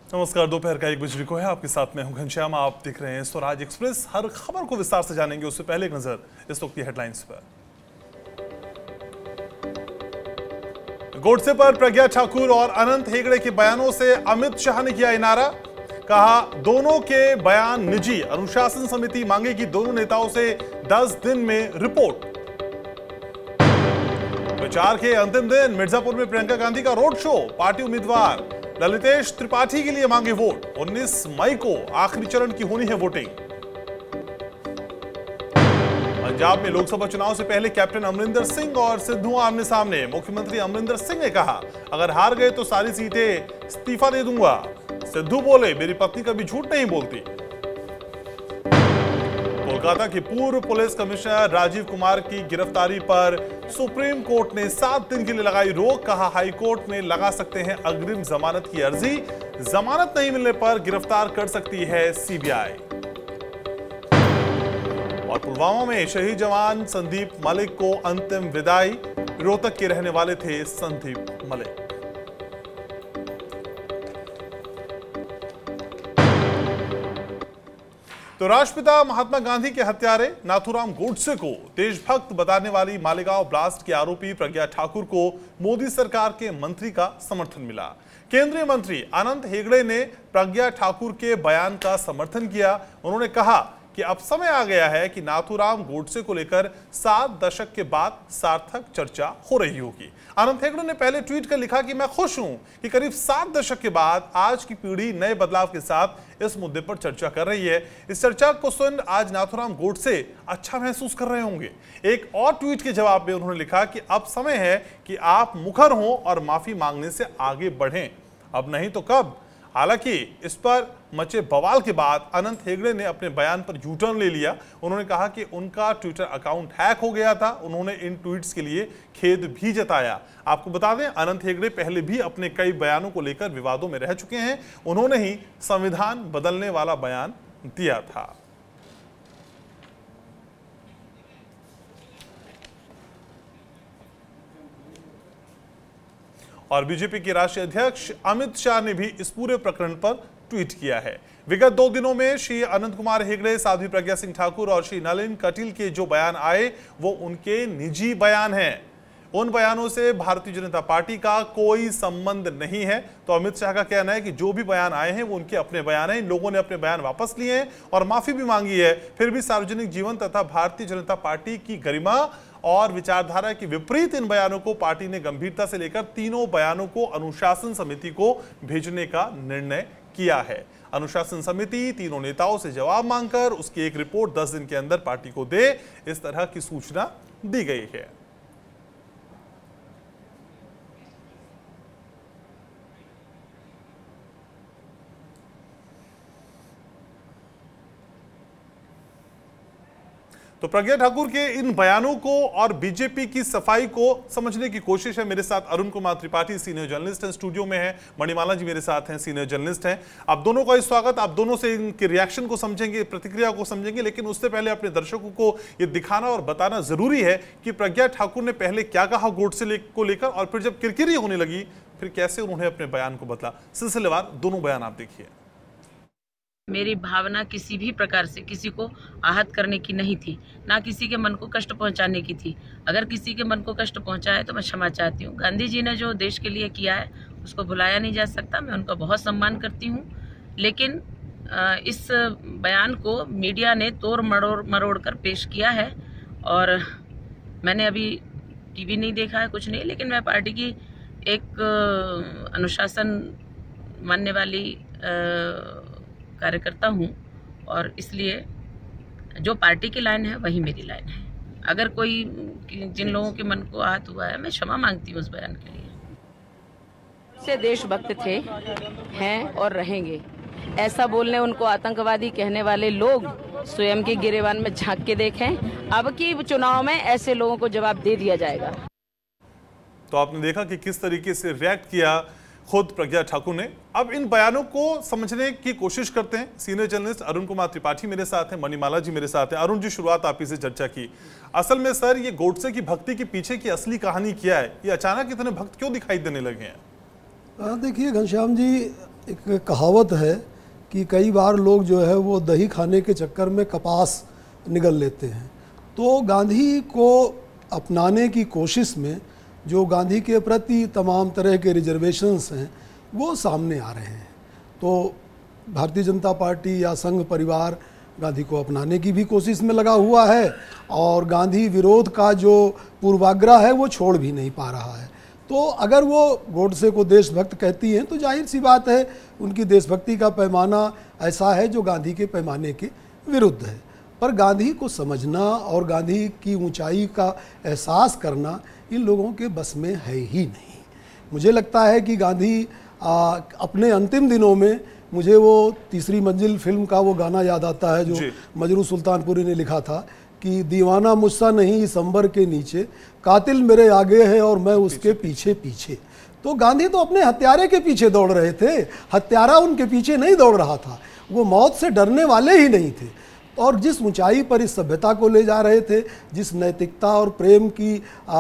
नमस्कार, दोपहर का 1 बजे को है। आपके साथ मैं हूं घनश्याम। आप देख रहे हैं स्वराज एक्सप्रेस। हर खबर को विस्तार से जानेंगे, उससे पहले एक नजर इस वक्त की हेडलाइंस पर। गोडसे पर प्रज्ञा ठाकुर और अनंत हेगड़े के बयानों से अमित शाह ने किया इनारा। कहा, दोनों के बयान निजी। अनुशासन समिति मांगेगी दोनों नेताओं से 10 दिन में रिपोर्ट। प्रचार के अंतिम दिन मिर्जापुर में प्रियंका गांधी का रोड शो। पार्टी उम्मीदवार ललितेश त्रिपाठी के लिए मांगे वोट। 19 मई को आखिरी चरण की होनी है वोटिंग। पंजाब में लोकसभा चुनाव से पहले कैप्टन अमरिंदर सिंह और सिद्धू आमने सामने। मुख्यमंत्री अमरिंदर सिंह ने कहा, अगर हार गए तो सारी सीटें इस्तीफा दे दूंगा। सिद्धू बोले, मेरी पत्नी कभी झूठ नहीं बोलती। कोलकाता के पूर्व पुलिस कमिश्नर राजीव कुमार की गिरफ्तारी पर सुप्रीम कोर्ट ने 7 दिन के लिए लगाई रोक। कहा, हाई कोर्ट में लगा सकते हैं अग्रिम जमानत की अर्जी। जमानत नहीं मिलने पर गिरफ्तार कर सकती है सीबीआई। और पुलवामा में शहीद जवान संदीप मलिक को अंतिम विदाई। रोहतक के रहने वाले थे संदीप मलिक। तो राष्ट्रपिता महात्मा गांधी के हत्यारे नाथूराम गोडसे को देशभक्त बताने वाली मालेगांव ब्लास्ट के आरोपी प्रज्ञा ठाकुर को मोदी सरकार के मंत्री का समर्थन मिला। केंद्रीय मंत्री अनंत हेगड़े ने प्रज्ञा ठाकुर के बयान का समर्थन किया। उन्होंने कहा कि अब समय आ गया है कि नाथूराम गोडसे को लेकर 7 दशक के बाद सार्थक चर्चा हो रही होगी। अनंत हेगड़े ने पहले ट्वीट कर लिखा कि मैं खुश हूं कि करीब 7 दशक के बाद आज की पीढ़ी नए बदलाव के साथ इस मुद्दे पर चर्चा कर रही है। इस चर्चा को सुन आज नाथूराम गोडसे अच्छा महसूस कर रहे होंगे। एक और ट्वीट के जवाब में उन्होंने लिखा कि अब समय है कि आप मुखर हों और माफी मांगने से आगे बढ़ें, अब नहीं तो कब। हालांकि इस पर मचे बवाल के बाद अनंत हेगड़े ने अपने बयान पर यू टर्न ले लिया। उन्होंने कहा कि उनका ट्विटर अकाउंट हैक हो गया था। उन्होंने इन ट्वीट्स के लिए खेद भी जताया। आपको बता दें, अनंत हेगड़े पहले भी अपने कई बयानों को लेकर विवादों में रह चुके हैं। उन्होंने ही संविधान बदलने वाला बयान दिया था। और बीजेपी के राष्ट्रीय अध्यक्ष अमित शाह ने भी इस पूरे प्रकरण पर ट्वीट किया है। विगत 2 दिनों में श्री अनंत कुमार हेगड़े, साध्वी प्रज्ञा सिंह ठाकुर और श्री नलिन कटील के जो बयान आए वो उनके निजी बयान हैं। उन बयानों से भारतीय जनता पार्टी का कोई संबंध नहीं है। तो अमित शाह का कहना है कि जो भी बयान आए हैं वो उनके अपने बयान हैं। इन लोगों ने अपने बयान वापस लिए हैं और माफी भी मांगी है। फिर भी सार्वजनिक जीवन तथा भारतीय जनता पार्टी की गरिमा और विचारधारा के विपरीत इन बयानों को पार्टी ने गंभीरता से लेकर तीनों बयानों को अनुशासन समिति को भेजने का निर्णय किया है। अनुशासन समिति तीनों नेताओं से जवाब मांगकर उसकी एक रिपोर्ट 10 दिन के अंदर पार्टी को दे, इस तरह की सूचना दी गई है। तो प्रज्ञा ठाकुर के इन बयानों को और बीजेपी की सफाई को समझने की कोशिश है। मेरे साथ अरुण कुमार त्रिपाठी सीनियर जर्नलिस्ट हैं, स्टूडियो में हैं। मणिमाला जी मेरे साथ हैं, सीनियर जर्नलिस्ट हैं। आप दोनों का स्वागत। आप दोनों से इनके रिएक्शन को समझेंगे, प्रतिक्रिया को समझेंगे, लेकिन उससे पहले अपने दर्शकों को ये दिखाना और बताना जरूरी है कि प्रज्ञा ठाकुर ने पहले क्या कहा गोडसे को लेकर, और फिर जब किरकिरी होने लगी फिर कैसे उन्होंने अपने बयान को बदला। सिलसिलेवार दोनों बयान आप देखिए। मेरी भावना किसी भी प्रकार से किसी को आहत करने की नहीं थी, ना किसी के मन को कष्ट पहुंचाने की थी। अगर किसी के मन को कष्ट पहुंचा है तो मैं क्षमा चाहती हूं। गांधी जी ने जो देश के लिए किया है उसको भुलाया नहीं जा सकता। मैं उनका बहुत सम्मान करती हूं, लेकिन इस बयान को मीडिया ने तोड़ मरोड़ कर पेश किया है। और मैंने अभी टीवी नहीं देखा है, कुछ नहीं, लेकिन मैं पार्टी की एक अनुशासन मानने वाली कार्यकर्ता हूं और इसलिए जो पार्टी की लाइन है वही मेरी लाइन है। अगर कोई जिन लोगों के मन को आहत हुआ है, मैं क्षमा मांगती हूँ उस बयान के लिए। से देशभक्त थे, हैं और रहेंगे। ऐसा बोलने उनको आतंकवादी कहने वाले लोग स्वयं के गिरेबान में झांक के देखें। अब की चुनाव में ऐसे लोगों को जवाब दे दिया जाएगा। तो आपने देखा कि किस तरीके से रिएक्ट किया खुद प्रज्ञा ठाकुर ने। अब इन बयानों को समझने की कोशिश करते हैं। सीनियर जर्नलिस्ट अरुण कुमार त्रिपाठी मेरे साथ हैं, मणिमाला जी मेरे साथ हैं। अरुण जी, शुरुआत आप ही से चर्चा की। असल में सर, ये गोडसे की भक्ति के पीछे की असली कहानी क्या है? ये अचानक इतने भक्त क्यों दिखाई देने लगे हैं? देखिए घनश्याम जी, एक कहावत है कि कई बार लोग जो है वो दही खाने के चक्कर में कपास निगल लेते हैं। तो गांधी को अपनाने की कोशिश में जो गांधी के प्रति तमाम तरह के रिजर्वेशंस हैं वो सामने आ रहे हैं। तो भारतीय जनता पार्टी या संघ परिवार गांधी को अपनाने की भी कोशिश में लगा हुआ है और गांधी विरोध का जो पूर्वाग्रह है वो छोड़ भी नहीं पा रहा है। तो अगर वो गोडसे को देशभक्त कहती हैं तो जाहिर सी बात है उनकी देशभक्ति का पैमाना ऐसा है जो गांधी के पैमाने के विरुद्ध है। पर गांधी को समझना और गांधी की ऊंचाई का एहसास करना इन लोगों के बस में है ही नहीं। मुझे लगता है कि गांधी अपने अंतिम दिनों में, मुझे वो तीसरी मंजिल फिल्म का वो गाना याद आता है जो मजरू सुल्तानपुरी ने लिखा था कि दीवाना मुझसा नहीं इस अंबर के नीचे, कातिल मेरे आगे है और मैं उसके पीछे पीछे। तो गांधी तो अपने हत्यारे के पीछे दौड़ रहे थे, हत्यारा उनके पीछे नहीं दौड़ रहा था। वो मौत से डरने वाले ही नहीं थे और जिस ऊंचाई पर इस सभ्यता को ले जा रहे थे, जिस नैतिकता और प्रेम की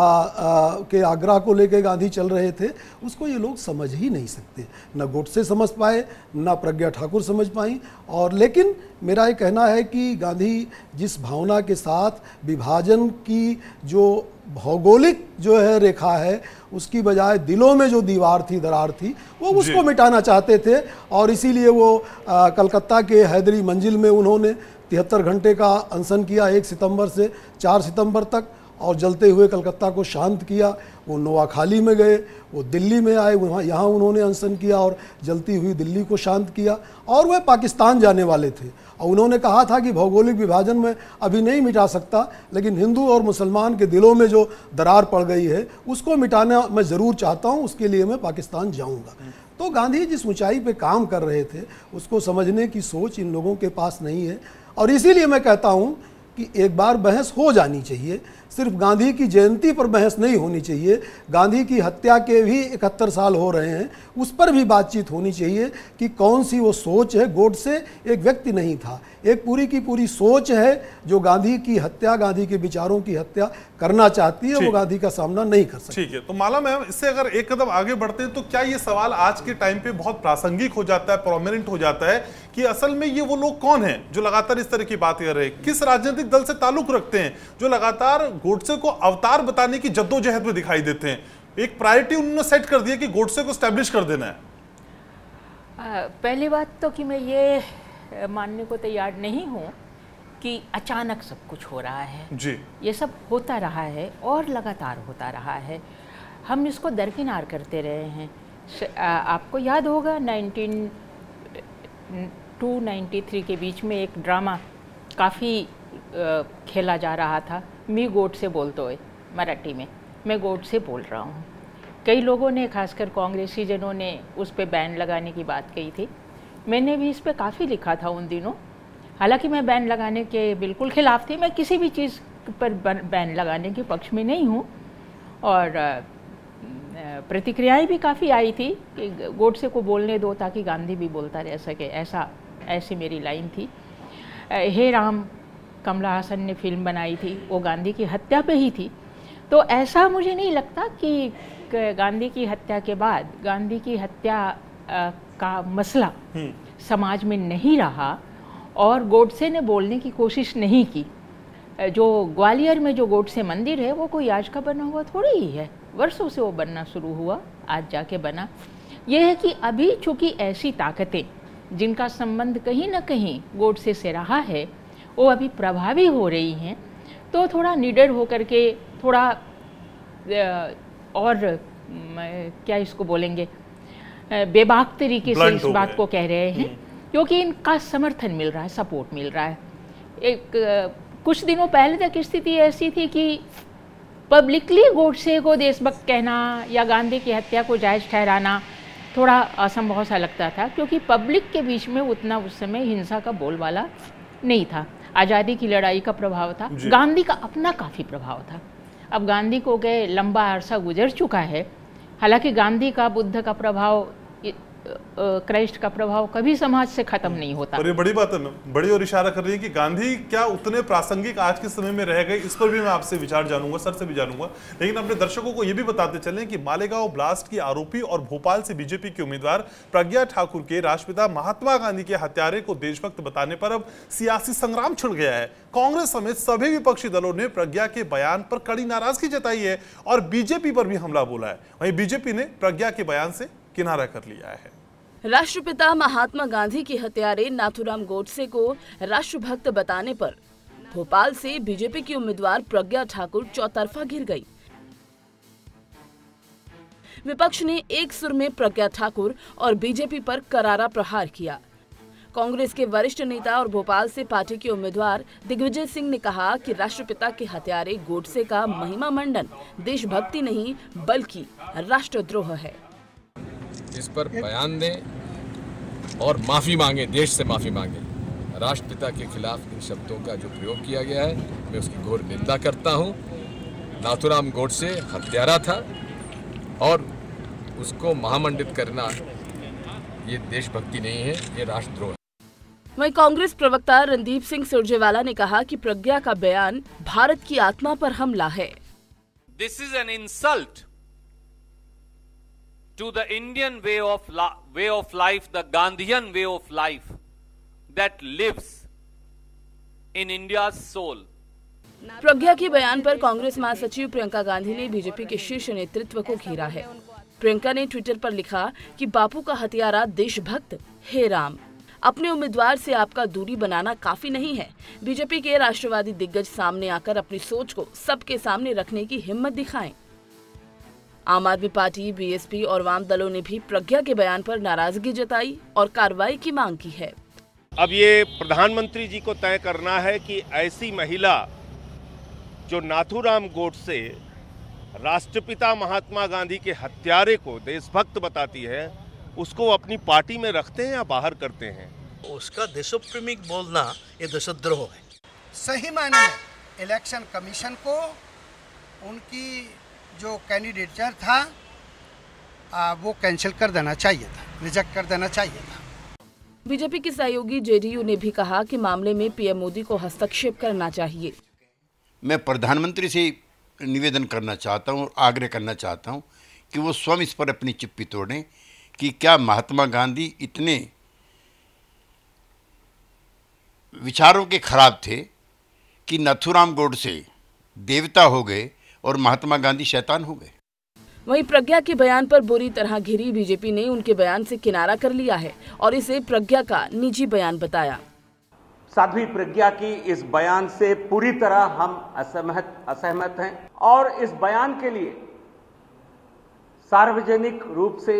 के आग्रह को लेकर गांधी चल रहे थे, उसको ये लोग समझ ही नहीं सकते। न गोडसे समझ पाए, न प्रज्ञा ठाकुर समझ पाई। और लेकिन मेरा ये कहना है कि गांधी जिस भावना के साथ विभाजन की जो भौगोलिक जो है रेखा है, उसकी बजाय दिलों में जो दीवार थी, दरार थी, वो उसको मिटाना चाहते थे। और इसीलिए वो कलकत्ता के हैदरी मंजिल में उन्होंने 73 घंटे का अनशन किया, 1 सितंबर से 4 सितंबर तक, और जलते हुए कलकत्ता को शांत किया। वो नोआखाली में गए, वो दिल्ली में आए, वहाँ यहाँ उन्होंने अनशन किया और जलती हुई दिल्ली को शांत किया। और वह पाकिस्तान जाने वाले थे और उन्होंने कहा था कि भौगोलिक विभाजन में अभी नहीं मिटा सकता, लेकिन हिंदू और मुसलमान के दिलों में जो दरार पड़ गई है उसको मिटाना मैं ज़रूर चाहता हूँ, उसके लिए मैं पाकिस्तान जाऊँगा। तो गांधी जिस ऊंचाई पे काम कर रहे थे उसको समझने की सोच इन लोगों के पास नहीं है। और इसीलिए मैं कहता हूँ कि एक बार बहस हो जानी चाहिए, सिर्फ गांधी की जयंती पर बहस नहीं होनी चाहिए। गांधी की हत्या के भी 71 साल हो रहे हैं, उस पर भी बातचीत होनी चाहिए कि कौन सी वो सोच है। गोडसे एक व्यक्ति नहीं था, एक पूरी की पूरी सोच है जो गांधी की हत्या, गांधी के विचारों की हत्या करना चाहती है, वो गांधी का सामना नहीं कर सकती। ठीक है, तो माला मैम, इससे अगर एक कदम आगे बढ़ते हैं तो क्या ये सवाल आज के टाइम पे बहुत प्रासंगिक हो जाता है, प्रोमिनेंट हो जाता है कि असल में ये वो लोग कौन हैं जो लगातार इस तरह की बात कर रहे हैं, किस राजनीतिक दल से ताल्लुक रखते हैं, जो लगातार गोडसे को अवतार बताने की जद्दोजहद में दिखाई देते हैं। एक प्रायोरिटी उन्होंने सेट कर दिया कि गोडसे को एस्टैब्लिश कर देना है। पहली बात तो कि मैं ये मानने को तैयार नहीं हूं कि अचानक सब कुछ हो रहा है जी। ये सब होता रहा है और लगातार होता रहा है, हम इसको दरकिनार करते रहे हैं। आपको याद होगा 1992-93 के बीच में एक ड्रामा काफ़ी खेला जा रहा था, मी गोडसे बोलते हुए, मराठी में मैं गोडसे बोल रहा हूँ। कई लोगों ने, खासकर कांग्रेसी जनों ने उस पर बैन लगाने की बात कही थी। मैंने भी इस पर काफ़ी लिखा था उन दिनों। हालांकि मैं बैन लगाने के बिल्कुल खिलाफ थी, मैं किसी भी चीज़ पर बैन लगाने के पक्ष में नहीं हूँ। और प्रतिक्रियाएं भी काफ़ी आई थी कि गोडसे को बोलने दो ताकि गांधी भी बोलता रह सके, ऐसी मेरी लाइन थी। हे राम कमला हासन ने फिल्म बनाई थी, वो गांधी की हत्या पे ही थी। तो ऐसा मुझे नहीं लगता कि गांधी की हत्या के बाद गांधी की हत्या का मसला समाज में नहीं रहा और गोडसे ने बोलने की कोशिश नहीं की। जो ग्वालियर में जो गोडसे मंदिर है वो कोई आज का बना हुआ थोड़ी ही है, वर्षों से वो बनना शुरू हुआ, आज जाके बना। ये है कि अभी चूँकि ऐसी ताकतें जिनका संबंध कहीं ना कहीं गोडसे से रहा है वो अभी प्रभावी हो रही हैं, तो थोड़ा निडर होकर के, थोड़ा और क्या इसको बोलेंगे, बेबाक तरीके से इस बात को कह रहे हैं, क्योंकि इनका समर्थन मिल रहा है, सपोर्ट मिल रहा है। कुछ दिनों पहले तक स्थिति ऐसी थी कि पब्लिकली गोडसे को देशभक्त कहना या गांधी की हत्या को जायज़ ठहराना थोड़ा असंभव सा लगता था, क्योंकि पब्लिक के बीच में उतना उस समय हिंसा का बोलबाला नहीं था। आज़ादी की लड़ाई का प्रभाव था, गांधी का अपना काफ़ी प्रभाव था। अब गांधी को गए लंबा अरसा गुजर चुका है। हालांकि गांधी का, बुद्ध का प्रभाव क्राइस्ट का प्रभाव कभी समाज से खत्म नहीं होता। और ये बड़ी बात है मैम, बड़ी और इशारा कर रही है कि गांधी क्या उतने प्रासंगिक आज के समय में रह गए, इस पर भी मैं आपसे विचार जानूंगा, सर से भी जानूंगा। लेकिन अपने दर्शकों को यह भी बताते चलें कि मालेगांव ब्लास्ट की आरोपी और भोपाल से बीजेपी के उम्मीदवार प्रज्ञा ठाकुर के राष्ट्रपिता महात्मा गांधी के हत्यारे को देशभक्त बताने पर अब सियासी संग्राम छिड़ गया है। कांग्रेस समेत सभी विपक्षी दलों ने प्रज्ञा के बयान पर कड़ी नाराजगी जताई है और बीजेपी पर भी हमला बोला है। वहीं बीजेपी ने प्रज्ञा के बयान से किनारा कर लिया है। राष्ट्रपिता महात्मा गांधी के हत्यारे नाथूराम गोडसे को राष्ट्रभक्त बताने पर भोपाल से बीजेपी की उम्मीदवार प्रज्ञा ठाकुर चौतरफा घिर गई। विपक्ष ने एक सुर में प्रज्ञा ठाकुर और बीजेपी पर करारा प्रहार किया। कांग्रेस के वरिष्ठ नेता और भोपाल से पार्टी के उम्मीदवार दिग्विजय सिंह ने कहा कि राष्ट्रपिता के हत्यारे गोडसे का महिमा मंडन देशभक्ति नहीं बल्कि राष्ट्रद्रोह है। इस पर बयान दें और माफी मांगे, देश से माफी मांगे। राष्ट्रपिता के खिलाफ इन शब्दों का जो प्रयोग किया गया है मैं उसकी घोर निंदा करता हूं। नाथूराम गोडसे हत्यारा था और उसको महामंडित करना ये देशभक्ति नहीं है, ये राष्ट्रद्रोह है। वहीं कांग्रेस प्रवक्ता रणदीप सिंह सुरजेवाला ने कहा कि प्रज्ञा का बयान भारत की आत्मा पर हमला है। This is an insult to the Indian way of life, the Gandhian way of life that lives in India's soul. Pragya के बयान पर कांग्रेस महासचिव प्रियंका गांधी ने बीजेपी के शीर्ष नेतृत्व को घेरा है। प्रियंका ने ट्विटर पर लिखा कि बापू का हत्यारा देशभक्त, हे राम, अपने उम्मीदवार से आपका दूरी बनाना काफी नहीं है। बीजेपी के राष्ट्रवादी दिग्गज सामने आकर अपनी सोच को सबके सामने रखने की हिम्मत दिखाएं। आम आदमी पार्टी, बीएसपी और वाम दलों ने भी प्रज्ञा के बयान पर नाराजगी जताई और कार्रवाई की मांग की है। अब ये प्रधानमंत्री जी को तय करना है कि ऐसी महिला जो नाथूराम गोडसे राष्ट्रपिता महात्मा गांधी के हत्यारे को देशभक्त बताती है, उसको अपनी पार्टी में रखते हैं या बाहर करते हैं। उसका देशप्रेमिक बोलना ये देशद्रोह है। सही मायने में इलेक्शन कमीशन को उनकी जो कैंडिडेचर था वो कैंसिल कर देना चाहिए था, रिजेक्ट कर देना चाहिए था। बीजेपी के सहयोगी जेडीयू ने भी कहा कि मामले में पीएम मोदी को हस्तक्षेप करना चाहिए। मैं प्रधानमंत्री से निवेदन करना चाहता हूं और आग्रह करना चाहता हूं कि वो स्वयं इस पर अपनी चुप्पी तोड़ें कि क्या महात्मा गांधी इतने विचारों के खराब थे कि नाथूराम गोडसे देवता हो गए और महात्मा गांधी शैतान हो गए। वहीं प्रज्ञा के बयान पर बुरी तरह घिरी बीजेपी ने उनके बयान से किनारा कर लिया है और इसे प्रज्ञा का निजी बयान बताया। साध्वी प्रज्ञा की इस बयान से पूरी तरह हम असहमत हैं और इस बयान के लिए सार्वजनिक रूप से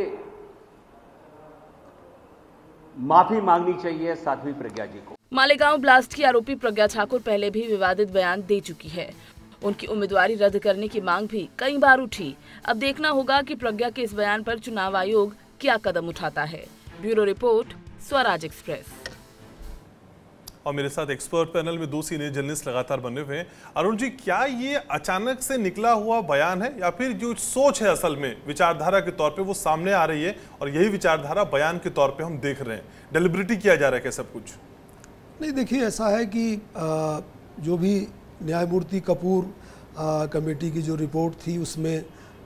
माफी मांगनी चाहिए साध्वी प्रज्ञा जी को। मालेगांव ब्लास्ट की आरोपी प्रज्ञा ठाकुर पहले भी विवादित बयान दे चुकी है। उनकी उम्मीदवारी रद्द करने की मांग भी कई बार उठी। अब देखना होगा कि प्रज्ञा के इस बयान पर चुनाव आयोग क्या कदम उठाता है। Bureau report, Swaraj Express. और मेरे साथ एक्सपर्ट पैनल में दो सीनियर जर्नलिस्ट लगातार बने हुए हैं। अरुण जी, क्या ये अचानक से निकला हुआ बयान है या फिर जो सोच है असल में विचारधारा के तौर पे वो सामने आ रही है और यही विचारधारा बयान के तौर पे हम देख रहे हैं? डेलिब्रेटी किया जा रहा है क्या सब कुछ? नहीं, देखिए ऐसा है कि जो भी न्यायमूर्ति कपूर कमेटी की जो रिपोर्ट थी उसमें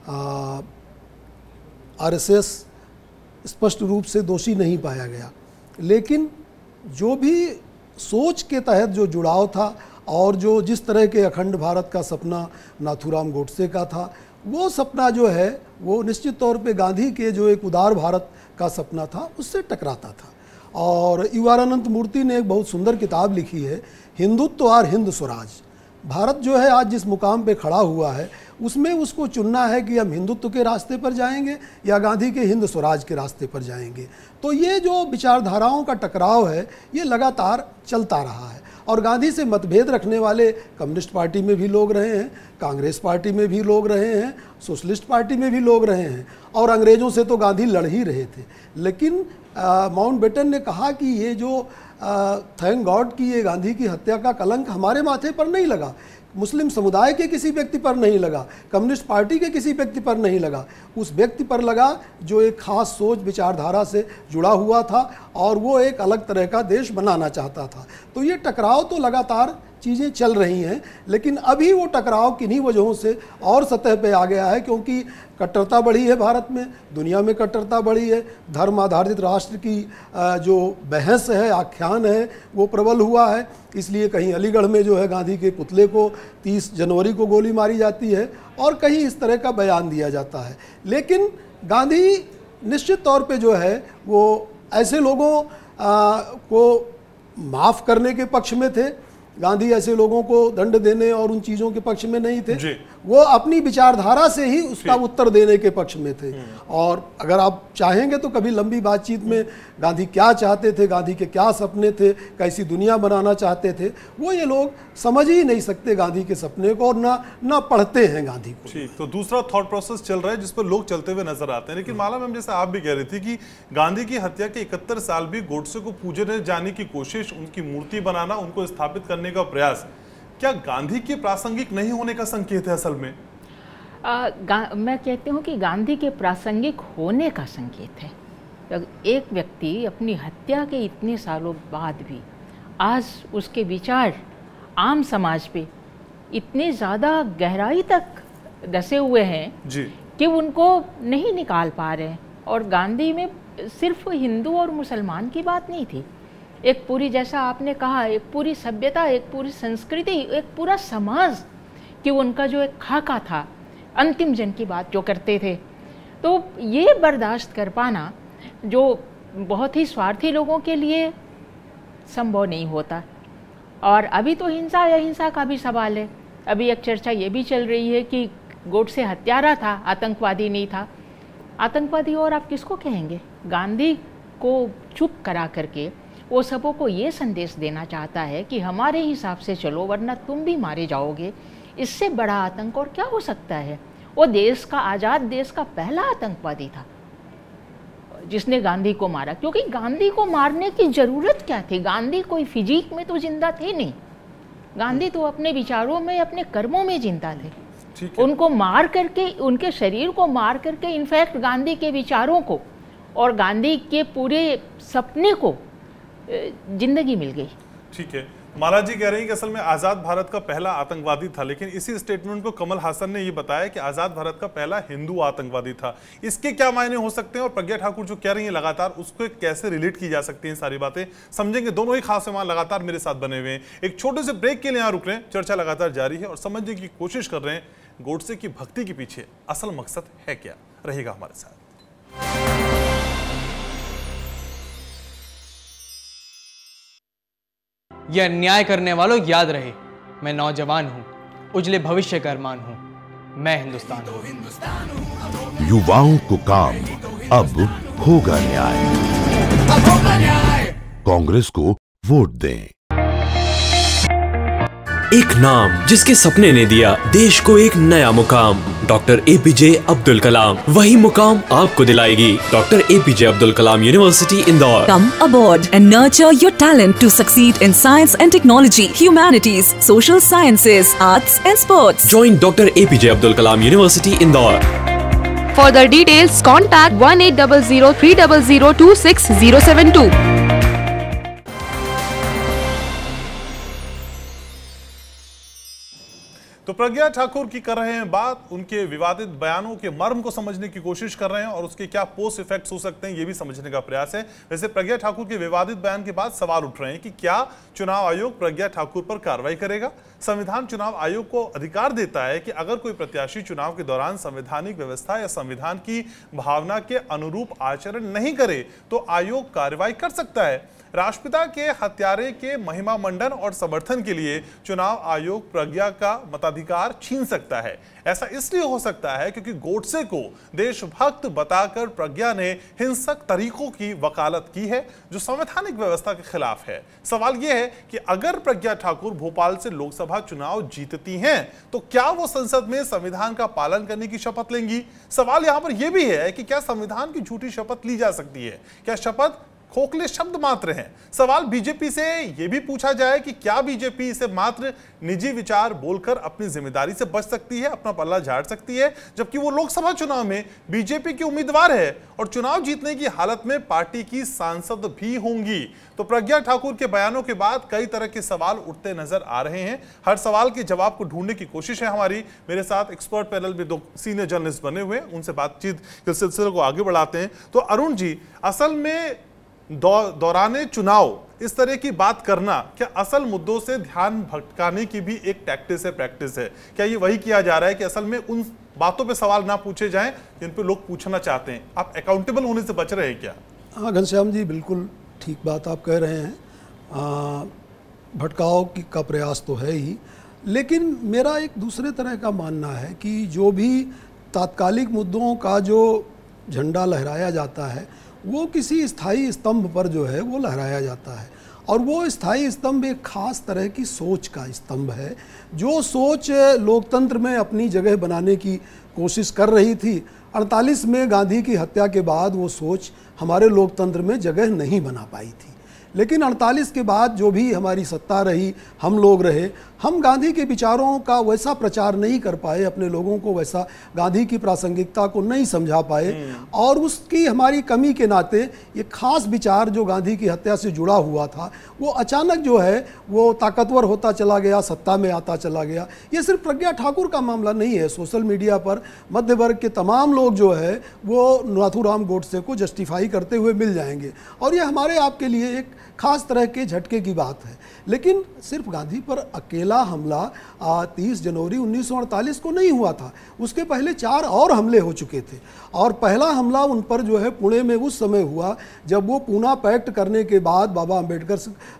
आरएसएस स्पष्ट रूप से दोषी नहीं पाया गया, लेकिन जो भी सोच के तहत जो जुड़ाव था और जो जिस तरह के अखंड भारत का सपना नाथूराम गोडसे का था, वो सपना जो है वो निश्चित तौर पे गांधी के जो एक उदार भारत का सपना था उससे टकराता था। और युवार अनंत मूर्ति ने एक बहुत सुंदर किताब लिखी है, हिंदुत्व और हिंद स्वराज। भारत जो है आज जिस मुकाम पे खड़ा हुआ है उसमें उसको चुनना है कि हम हिंदुत्व के रास्ते पर जाएंगे या गांधी के हिंद स्वराज के रास्ते पर जाएंगे। तो ये जो विचारधाराओं का टकराव है ये लगातार चलता रहा है और गांधी से मतभेद रखने वाले कम्युनिस्ट पार्टी में भी लोग रहे हैं, कांग्रेस पार्टी में भी लोग रहे हैं, सोशलिस्ट पार्टी में भी लोग रहे हैं और अंग्रेज़ों से तो गांधी लड़ ही रहे थे। लेकिन माउंटबेटन ने कहा कि ये जो थैंक गॉड कि ये गांधी की हत्या का कलंक हमारे माथे पर नहीं लगा। मुस्लिम समुदाय के किसी व्यक्ति पर नहीं लगा, कम्युनिस्ट पार्टी के किसी व्यक्ति पर नहीं लगा, उस व्यक्ति पर लगा जो एक खास सोच विचारधारा से जुड़ा हुआ था और वो एक अलग तरह का देश बनाना चाहता था। तो ये टकराव तो लगातार चीज़ें चल रही हैं, लेकिन अभी वो टकराव किन्हीं वजहों से और सतह पे आ गया है, क्योंकि कट्टरता बढ़ी है भारत में, दुनिया में कट्टरता बढ़ी है, धर्म आधारित राष्ट्र की जो बहस है, आख्यान है, वो प्रबल हुआ है। इसलिए कहीं अलीगढ़ में जो है गांधी के पुतले को 30 जनवरी को गोली मारी जाती है और कहीं इस तरह का बयान दिया जाता है। लेकिन गांधी निश्चित तौर पे जो है वो ऐसे लोगों को माफ़ करने के पक्ष में थे, गांधी ऐसे लोगों को दंड देने और उन चीज़ों के पक्ष में नहीं थे, वो अपनी विचारधारा से ही उसका उत्तर देने के पक्ष में थे। और अगर आप चाहेंगे तो कभी लंबी बातचीत में गांधी क्या चाहते थे, गांधी के क्या सपने थे, कैसी दुनिया बनाना चाहते थे, वो ये लोग समझ ही नहीं सकते गांधी के सपने को और ना पढ़ते हैं गांधी को। ठीक, तो दूसरा थॉट प्रोसेस चल रहा है जिस पर लोग चलते हुए नजर आते हैं। लेकिन माला मैम, जैसे आप भी कह रही थी कि गांधी की हत्या के 71 साल भी गोडसे को पूजे जाने की कोशिश, उनकी मूर्ति बनाना, उनको स्थापित करने का प्रयास, क्या गांधी के प्रासंगिक नहीं होने का संकेत है असल में? मैं कहती हूँ कि गांधी के प्रासंगिक होने का संकेत है। एक व्यक्ति अपनी हत्या के इतने सालों बाद भी आज उसके विचार आम समाज पे इतने ज़्यादा गहराई तक धसे हुए हैं जी, कि उनको नहीं निकाल पा रहे हैं। और गांधी में सिर्फ हिंदू और मुसलमान की बात नहीं थी, एक पूरी, जैसा आपने कहा, एक पूरी सभ्यता, एक पूरी संस्कृति, एक पूरा समाज कि उनका जो एक खाका था, अंतिम जन की बात जो करते थे, तो ये बर्दाश्त कर पाना जो बहुत ही स्वार्थी लोगों के लिए संभव नहीं होता। और अभी तो हिंसा या हिंसा का भी सवाल है। अभी एक चर्चा ये भी चल रही है कि गोडसे हत्यारा था, आतंकवादी नहीं था। आतंकवादी और आप किसको कहेंगे? गांधी को चुप करा करके वो सबों को ये संदेश देना चाहता है कि हमारे हिसाब से चलो वरना तुम भी मारे जाओगे। इससे बड़ा आतंक और क्या हो सकता है? वो देश का, आज़ाद देश का पहला आतंकवादी था जिसने गांधी को मारा, क्योंकि गांधी को मारने की ज़रूरत क्या थी? गांधी कोई फिजिक में तो जिंदा थे नहीं, गांधी तो अपने विचारों में, अपने कर्मों में जिंदा थे। उनको मार करके, उनके शरीर को मार करके, इनफैक्ट गांधी के विचारों को और गांधी के पूरे सपने को जिंदगी मिल गई। ठीक है, माला जी कह रही हैं कि असल में आजाद भारत का पहला आतंकवादी था, लेकिन इसी स्टेटमेंट को कमल हासन ने ये बताया कि आजाद भारत का पहला हिंदू आतंकवादी था। इसके क्या मायने हो सकते हैं और प्रज्ञा ठाकुर जो कह रही हैं लगातार, उसको कैसे रिलेट की जा सकती हैं? सारी बातें समझेंगे। दोनों ही खास मेहमान लगातार मेरे साथ बने हुए हैं। एक छोटे से ब्रेक के लिए यहाँ रुक रहे हैं, चर्चा लगातार जारी है और समझने की कोशिश कर रहे हैं गोडसे की भक्ति के पीछे असल मकसद है क्या। रहेगा हमारे साथ। यह अन्याय करने वालों याद रहे, मैं नौजवान हूं, उजले भविष्य का अरमान हूं, मैं हिंदुस्तान हूं। युवाओं को काम, अब होगा न्याय। कांग्रेस को वोट दें। एक नाम जिसके सपने ने दिया देश को एक नया मुकाम, डॉक्टर एपीजे अब्दुल कलाम। वही मुकाम आपको दिलाएगी doctor APJ Abdul Kalam university Indore. Come aboard and nurture your talent to succeed in science and technology, humanities, social sciences, arts and sports. Join Dr. APJ Abdul Kalam University Indore. Further details contact 1800 300 26072. तो प्रज्ञा ठाकुर की कर रहे हैं बात, उनके विवादित बयानों के मर्म को समझने की कोशिश कर रहे हैं और उसके क्या पोस्ट इफेक्ट्स हो सकते हैं ये भी समझने का प्रयास है। वैसे प्रज्ञा ठाकुर के विवादित बयान के बाद सवाल उठ रहे हैं कि क्या चुनाव आयोग प्रज्ञा ठाकुर पर कार्रवाई करेगा? संविधान चुनाव आयोग को अधिकार देता है कि अगर कोई प्रत्याशी चुनाव के दौरान संवैधानिक व्यवस्था या संविधान की भावना के अनुरूप आचरण नहीं करे तो आयोग कार्रवाई कर सकता है। राष्ट्रपिता के हत्यारे के महिमा मंडन और समर्थन के लिए चुनाव आयोग प्रज्ञा का मताधिकार छीन सकता है। ऐसा इसलिए हो सकता है क्योंकि गोडसे को देशभक्त बताकर प्रज्ञा ने हिंसक तरीकों की वकालत की है जो संवैधानिक व्यवस्था के खिलाफ है। सवाल यह है कि अगर प्रज्ञा ठाकुर भोपाल से लोकसभा चुनाव जीतती हैं तो क्या वो संसद में संविधान का पालन करने की शपथ लेंगी? सवाल यहां पर यह भी है कि क्या संविधान की झूठी शपथ ली जा सकती है? क्या शपथ खोखले शब्द मात्र हैं। सवाल बीजेपी से यह भी पूछा जाए कि क्या बीजेपी इसे मात्र निजी विचार बोलकर अपनी जिम्मेदारी से बच सकती है, अपना पल्ला झाड़ सकती है, जबकि वो लोकसभा चुनाव में बीजेपी की उम्मीदवार है और चुनाव जीतने की हालत में पार्टी की सांसद भी होंगी। तो प्रज्ञा ठाकुर के बयानों के बाद कई तरह के सवाल उठते नजर आ रहे हैं। हर सवाल के जवाब को ढूंढने की कोशिश है हमारी। मेरे साथ एक्सपर्ट पैनल में 2 सीनियर जर्नलिस्ट बने हुए हैं, उनसे बातचीत के सिलसिले को आगे बढ़ाते हैं। तो अरुण जी, असल में दौराने चुनाव इस तरह की बात करना क्या असल मुद्दों से ध्यान भटकाने की भी एक प्रैक्टिस है? क्या ये वही किया जा रहा है कि असल में उन बातों पे सवाल ना पूछे जाएं जिन पे लोग पूछना चाहते हैं? आप अकाउंटेबल होने से बच रहे हैं क्या? हाँ घनश्याम जी, बिल्कुल ठीक बात आप कह रहे हैं। भटकाव का प्रयास तो है ही, लेकिन मेरा एक दूसरे तरह का मानना है कि जो भी तात्कालिक मुद्दों का जो झंडा लहराया जाता है वो किसी स्थायी स्तंभ पर जो है वो लहराया जाता है, और वो स्थायी स्तंभ एक खास तरह की सोच का स्तंभ है, जो सोच लोकतंत्र में अपनी जगह बनाने की कोशिश कर रही थी। 48 में गांधी की हत्या के बाद वो सोच हमारे लोकतंत्र में जगह नहीं बना पाई थी, लेकिन 48 के बाद जो भी हमारी सत्ता रही, हम लोग रहे, हम गांधी के विचारों का वैसा प्रचार नहीं कर पाए, अपने लोगों को वैसा गांधी की प्रासंगिकता को नहीं समझा पाए, और उसकी हमारी कमी के नाते ये खास विचार जो गांधी की हत्या से जुड़ा हुआ था वो अचानक जो है वो ताकतवर होता चला गया, सत्ता में आता चला गया। ये सिर्फ प्रज्ञा ठाकुर का मामला नहीं है। सोशल मीडिया पर मध्य वर्ग के तमाम लोग जो है वो नाथूराम गोडसे को जस्टिफाई करते हुए मिल जाएंगे, और ये हमारे आपके लिए एक खास तरह के झटके की बात है। लेकिन सिर्फ गांधी पर अकेला हमला 30 जनवरी 1948 को नहीं हुआ था, उसके पहले 4 और हमले हो चुके थे, और पहला हमला उन पर जो है पुणे में उस समय हुआ जब वो पूना पैक्ट करने के बाद बाबा अम्बेडकर,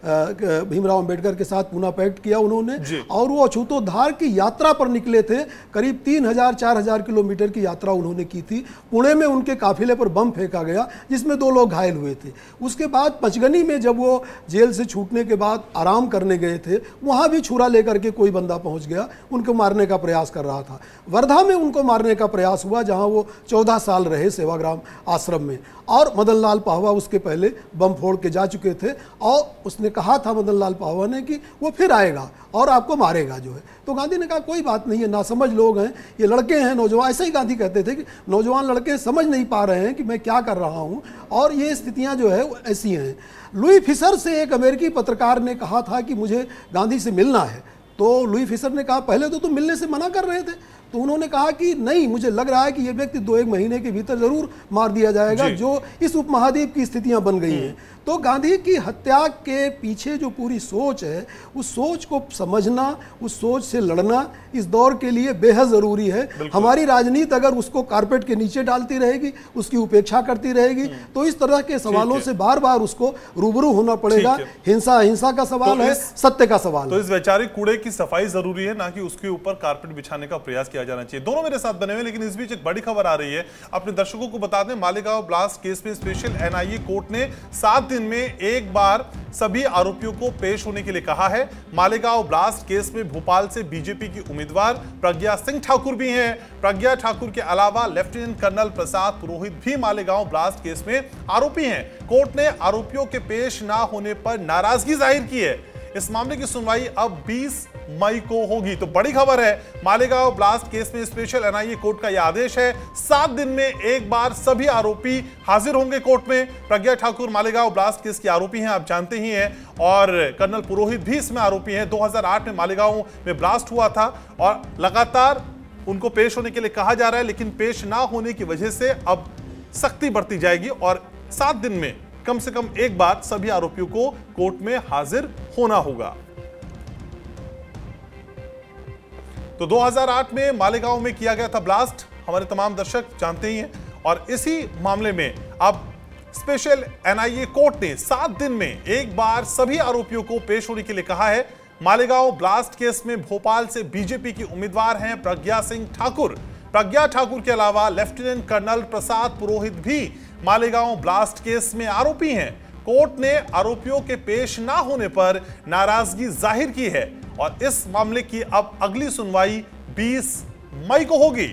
भीमराव अम्बेडकर के साथ पूना पैक्ट किया उन्होंने, और वो अछूतोद्धार की यात्रा पर निकले थे। करीब 3000-4000 किलोमीटर की यात्रा उन्होंने की थी। पुणे में उनके काफिले पर बम फेंका गया जिसमें 2 लोग घायल हुए थे। उसके बाद पंचगनी में जब वो जेल से छूटने के बाद आराम करने गए थे, वहां भी छुरा लेकर के कोई बंदा पहुंच गया, उनको मारने का प्रयास कर रहा था। वर्धा में उनको मारने का प्रयास हुआ जहां वो 14 साल रहे सेवाग्राम आश्रम में, और मदन लाल पाहवा उसके पहले बम फोड़ के जा चुके थे, और उसने कहा था मदन लाल पाहवा ने कि वो फिर आएगा और आपको मारेगा जो है। तो गांधी ने कहा कोई बात नहीं है, नासमझ लोग हैं, ये लड़के हैं नौजवान, ऐसे ही गांधी कहते थे कि नौजवान लड़के समझ नहीं पा रहे हैं कि मैं क्या कर रहा हूं, और ये स्थितियां जो है वो ऐसी हैं। लुई फिशर से एक अमेरिकी पत्रकार ने कहा था कि मुझे गांधी से मिलना है, तो लुई फिशर ने कहा पहले तो तुम मिलने से मना कर रहे थे, तो उन्होंने कहा कि नहीं, मुझे लग रहा है कि ये व्यक्ति 2-1 महीने के भीतर जरूर मार दिया जाएगा, जो इस उपमहाद्वीप की स्थितियां बन गई हैं। तो गांधी की हत्या के पीछे जो पूरी सोच है, उस सोच को समझना, उस सोच से लड़ना इस दौर के लिए बेहद जरूरी है। हमारी राजनीति अगर उसको कारपेट के नीचे डालती रहेगी, उसकी उपेक्षा करती रहेगी, तो इस तरह के सवालों से बार बार उसको रूबरू होना पड़ेगा। हिंसा का सवाल है, सत्य का सवाल है। तो इस वैचारिक कूड़े की सफाई जरूरी है, ना कि उसके ऊपर कारपेट बिछाने का प्रयास किया जाना चाहिए। दोनों मेरे साथ बने हुए, लेकिन इस बीच एक बड़ी खबर आ रही है, अपने दर्शकों को बता दें। मालेगांव ब्लास्ट केस में स्पेशल एनआईए कोर्ट ने 7 दिन में एक बार सभी आरोपियों को पेश होने के लिए कहा है। मालेगांव ब्लास्ट केस में भोपाल से बीजेपी की उम्मीदवार प्रज्ञा सिंह ठाकुर भी हैं। प्रज्ञा ठाकुर के अलावा लेफ्टिनेंट कर्नल प्रसाद पुरोहित भी मालेगांव ब्लास्ट केस में आरोपी हैं। कोर्ट ने आरोपियों के पेश ना होने पर नाराजगी जाहिर की है। इस मामले की सुनवाई अब 20 मई को होगी। तो बड़ी खबर है, मालेगांव ब्लास्ट केस में स्पेशल एनआईए कोर्ट का यह आदेश है, 7 दिन में एक बार सभी आरोपी हाजिर होंगे कोर्ट में। प्रज्ञा ठाकुर मालेगांव ब्लास्ट केस की आरोपी हैं, आप जानते ही हैं, और कर्नल पुरोहित भी इसमें आरोपी हैं। 2008 में मालेगांव में ब्लास्ट हुआ था और लगातार उनको पेश होने के लिए कहा जा रहा है, लेकिन पेश ना होने की वजह से अब सख्ती बरती जाएगी और 7 दिन में कम से कम एक बार सभी आरोपियों को कोर्ट में हाजिर होना होगा। तो 2008 में मालेगांव में किया गया था ब्लास्ट, हमारे तमाम दर्शक जानते ही हैं, और इसी मामले में अब स्पेशल एनआईए कोर्ट ने 7 दिन में एक बार सभी आरोपियों को पेश होने के लिए कहा है। मालेगांव ब्लास्ट केस में भोपाल से बीजेपी की उम्मीदवार हैं प्रज्ञा सिंह ठाकुर। प्रज्ञा ठाकुर के अलावा लेफ्टिनेंट कर्नल प्रसाद पुरोहित भी मालेगांव ब्लास्ट केस में आरोपी हैं। कोर्ट ने आरोपियों के पेश ना होने पर नाराजगी जाहिर की है और इस मामले की अब अगली सुनवाई 20 मई को होगी।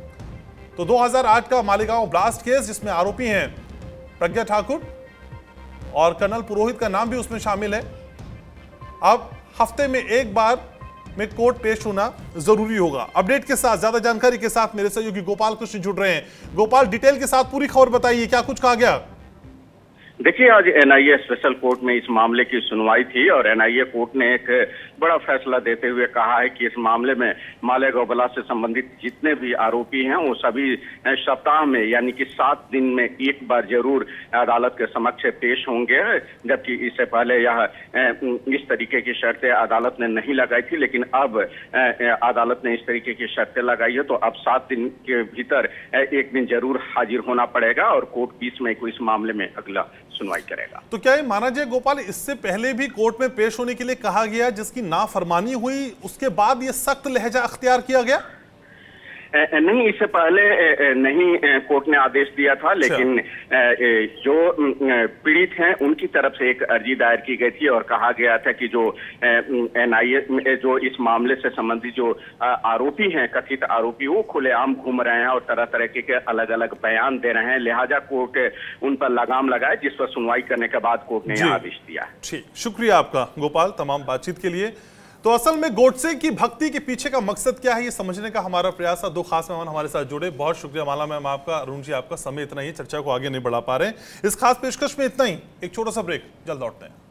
तो 2008 का मालेगांव ब्लास्ट केस जिसमें आरोपी हैं प्रज्ञा ठाकुर, और कर्नल पुरोहित का नाम भी उसमें शामिल है। अब हफ्ते में एक बार में कोर्ट पेश होना जरूरी होगा। अपडेट के साथ, ज्यादा जानकारी के साथ मेरे सहयोगी गोपाल कृष्ण जुड़ रहे हैं। गोपाल, डिटेल के साथ पूरी खबर बताइए, क्या कुछ कहा गया? देखिए, आज एनआईए स्पेशल कोर्ट में इस मामले की सुनवाई थी और एनआईए कोर्ट ने एक बड़ा फैसला देते हुए कहा है कि इस मामले में मालेगांव ब्लास्ट से संबंधित जितने भी आरोपी हैं वो सभी सप्ताह में यानी कि 7 दिन में एक बार जरूर अदालत के समक्ष पेश होंगे। जबकि इससे पहले यह इस तरीके की शर्तें अदालत ने नहीं लगाई थी, लेकिन अब अदालत ने इस तरीके की शर्तें लगाई है, तो अब 7 दिन के भीतर एक दिन जरूर हाजिर होना पड़ेगा और कोर्ट 20 मई को इस मामले में अगला सुनवाई करेगा। तो क्या ये माना जाए गोपाल, इससे पहले भी कोर्ट में पेश होने के लिए कहा गया, जिसकी नाफरमानी हुई उसके बाद ये सख्त लहजा अख्तियार किया गया? नहीं, इससे पहले नहीं कोर्ट ने आदेश दिया था, लेकिन जो पीड़ित हैं उनकी तरफ से एक अर्जी दायर की गई थी और कहा गया था कि जो एनआईए जो इस मामले से संबंधित जो आरोपी हैं, कथित आरोपी, वो खुलेआम घूम रहे हैं और तरह तरह के अलग अलग बयान दे रहे हैं, लिहाजा कोर्ट उन पर लगाम लगाए, जिस पर सुनवाई करने के बाद कोर्ट ने यह आदेश दिया। ठीक, शुक्रिया आपका गोपाल तमाम बातचीत के लिए। तो असल में गोडसे की भक्ति के पीछे का मकसद क्या है, ये समझने का हमारा प्रयास था। 2 खास मेहमान हमारे साथ जुड़े, बहुत शुक्रिया माला मैम आपका, अरुण जी आपका। समय इतना ही, चर्चा को आगे नहीं बढ़ा पा रहे। इस खास पेशकश में इतना ही, एक छोटा सा ब्रेक, जल्द लौटते हैं।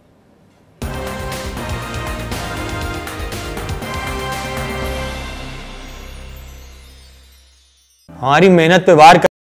हमारी मेहनत पे वार